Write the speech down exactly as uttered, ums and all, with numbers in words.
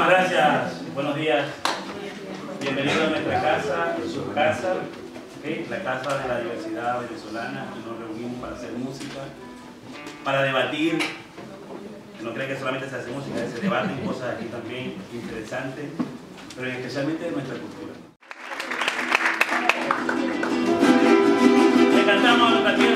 Muchísimas gracias. Buenos días. Bienvenidos a nuestra casa, su casa, ¿okay? La casa de la diversidad venezolana. Nos reunimos para hacer música, para debatir. No creen que solamente se hace música, se debaten cosas aquí también interesantes, pero especialmente de nuestra cultura. Le cantamos a nuestra tierra.